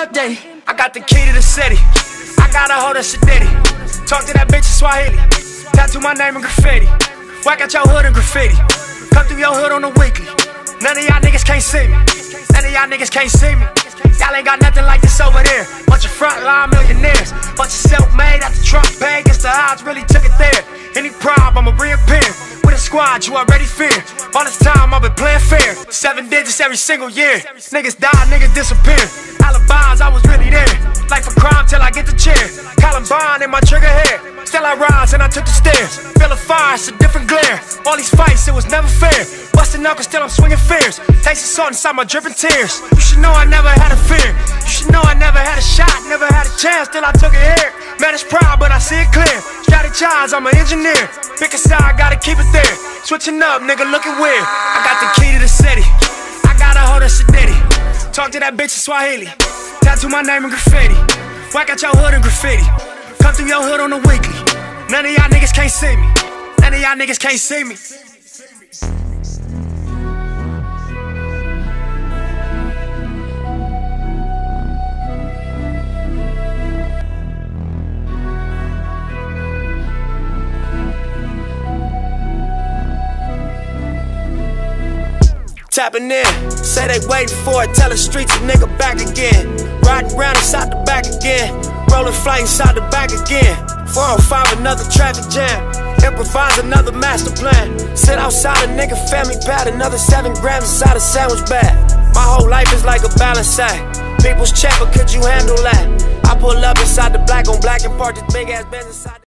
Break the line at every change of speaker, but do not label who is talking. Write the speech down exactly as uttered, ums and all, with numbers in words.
birthday. I got the key to the city. I got a hold of Shadiddy. Talk to that bitch in Swahili. Tattoo my name in graffiti. Whack out your hood in graffiti. Come through your hood on the weekly. None of y'all niggas can't see me. None of y'all niggas can't see me. Y'all ain't got nothing like this over there. Bunch of frontline millionaires. Bunch of self-made out the trunk bag. Guess the odds really took it there. Any problem, I'ma reappear. With a squad you already fear. All this time I've been playing fair. Seven digits every single year. Niggas die, niggas disappear. Alibis, I was really there. Life a crime till I get the chair. Columbine in my trigger hair. Still I rise and I took the stairs. Feel a fire, it's a different glare. All these fights, it was never fair. Bustin' knuckles, still I'm swinging fears. Taste of salt inside my dripping tears. You should know I never had a fear. You should know I never had a shot, never had a chance till I took it here. Man, it's proud, but I see it clear. Strategize, I'm an engineer. Pick a side, gotta keep it there. Switching up, nigga, looking weird. I got the key to the city. I got a hold of Shadiddy. Talk to that bitch in Swahili. Tattoo my name in graffiti. Whack out your hood in graffiti. Come through your hood on the weekly. None of y'all niggas can't see me. None of y'all niggas can't see me. Tapping in, say they waiting for it, tell the streets a nigga back again. Riding round inside the back again, rolling flight inside the back again. four oh five, another traffic jam, improvise another master plan. Sit outside a nigga family pad, another seven grams inside a sandwich bag. My whole life is like a balance act. People's check, but could you handle that? I pull up inside the black on black and park this big ass Benz inside.